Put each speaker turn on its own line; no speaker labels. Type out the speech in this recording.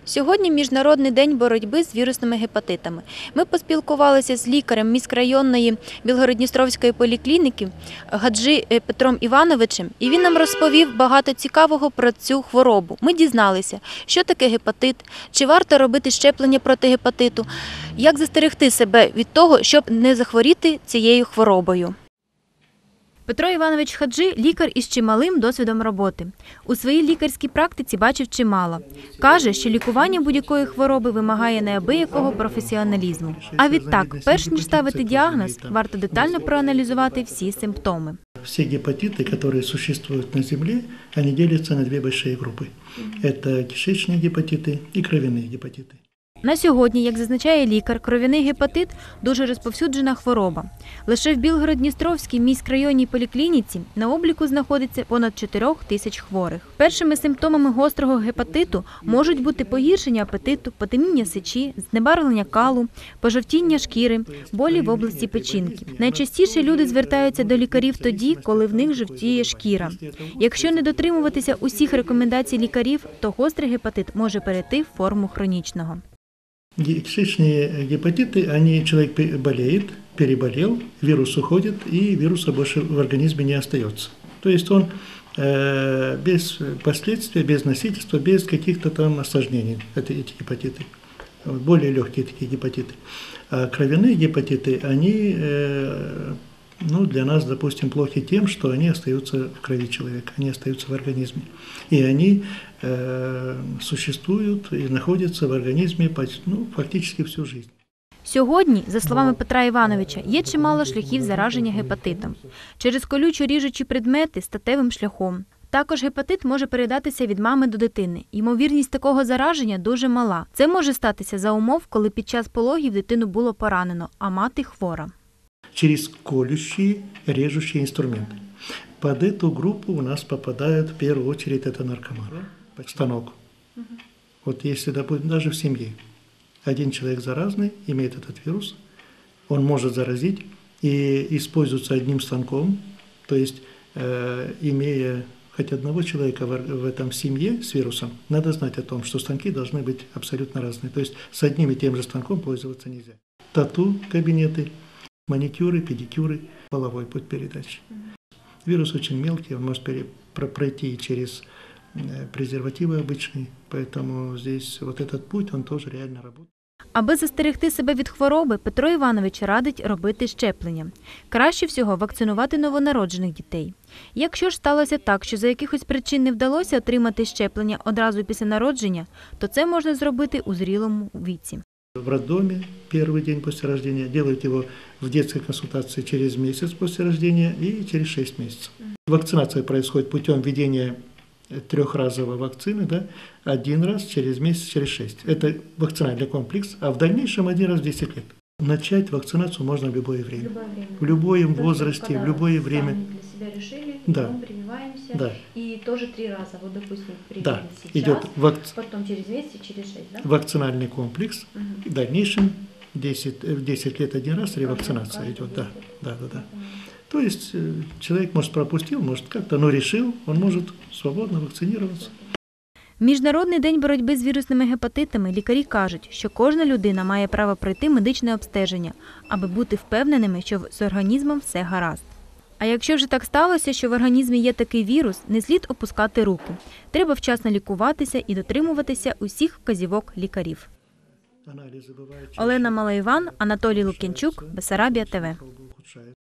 Сьогодні Міжнародний день боротьби з вірусними гепатитами. Ми поспілкувалися з лікарем міськрайонної Білгород-Дністровської поліклініки Гаджи Петром Івановичем, і він нам розповів багато цікавого про цю хворобу. Ми дізналися, що таке гепатит, чи варто робити щеплення проти гепатиту, як застерегти себе від того, щоб не захворіти цією хворобою. Петро Іванович Хаджи – лікар із чималим досвідом роботи. У своїй лікарській практиці бачив чимало. Каже, що лікування будь-якої хвороби вимагає неабиякого професіоналізму. А відтак, перш ніж ставити діагноз, варто детально проаналізувати всі симптоми.
Все гепатиты, которые существуют на Земле, они делятся на две большие группы. Это кишечные гепатиты и кровяные гепатиты.
На сьогодні, як зазначає лікар, кров'яний гепатит – дуже розповсюджена хвороба. Лише в Білгород-Дністровській міськрайонній поліклініці на обліку знаходиться понад 4 тисяч хворих. Першими симптомами гострого гепатиту можуть бути погіршення апетиту, потемніння сечі, знебарвлення калу, пожовтіння шкіри, болі в області печінки. Найчастіше люди звертаються до лікарів тоді, коли в них жовтіє шкіра. Якщо не дотримуватися усіх рекомендацій лікарів, то гострий гепатит може перейти в форму хронічного.
Кишечные гепатиты, человек болеет, переболел, вирус уходит, и вируса больше в организме не остается. То есть он без последствий, без носительства, без каких-то там осложнений, эти гепатиты. Более легкие такие гепатиты. А кровяные гепатиты, они для нас, допустим, плохи тем, что они остаются в крови человека, они остаются в организме. И они существуют и находятся в организме фактически всю жизнь.
Сьогодні, за словами Петра Івановича, є чимало шляхів зараження гепатитом. Через колючо-ріжучі предмети статевим шляхом. Також гепатит може передатися від мами до дитини. Ймовірність такого зараження дуже мала. Це може статися за умов, коли під час пологів дитину було поранено, а мати хвора.
Через колющие, режущие инструменты. Под эту группу у нас попадают в первую очередь это наркоманы. Станок. Вот если, допустим, даже в семье один человек заразный, имеет этот вирус, он может заразить и используется одним станком, то есть имея хоть одного человека в этом семье с вирусом, надо знать о том, что станки должны быть абсолютно разные. То есть с одним и тем же станком пользоваться нельзя. Тату-кабинеты, маникюры, педикюры, половой путь передачи. Вирус очень мелкий, он может пройти через презервативы обычные, поэтому здесь вот этот путь, он тоже реально работает.
Аби застерегти себе від хвороби, Петро Іванович радить робити щеплення. Краще всього вакцинувати новонароджених дітей. Якщо ж сталося так, що за якихось причин не вдалося отримати щеплення одразу після народження, то це можна зробити у зрілому віці.
В роддоме первый день после рождения, делают его в детской консультации через месяц после рождения и через 6 месяцев. Вакцинация происходит путем введения трехразовой вакцины, да, один раз через месяц, через 6. Это вакцинальный комплекс, а в дальнейшем один раз в 10 лет. Начать вакцинацию можно в любое время. В любом возрасте, в любое время.
Для себя решили,
да.
потом прививаемся.
Да.
И тоже 3 раза, вот допустим, привили
да.
сейчас,
Идет
потом через месяц и через 6, да?
Вакцинальный комплекс, и в дальнейшем 10 лет один раз ревакцинация идет. Да. То есть человек, может, пропустил, может, как-то, но решил, он может свободно вакцинироваться.
Міжнародний день боротьби з вірусними гепатитами лікарі кажуть, що кожна людина має право пройти медичне обстеження, аби бути впевненими, що з організмом все гаразд. А якщо вже так сталося, що в організмі є такий вірус, не слід опускати руки. Треба вчасно лікуватися і дотримуватися усіх вказівок лікарів. Олена Малайван, Анатолій Лук'янчук, Бессарабія ТВ.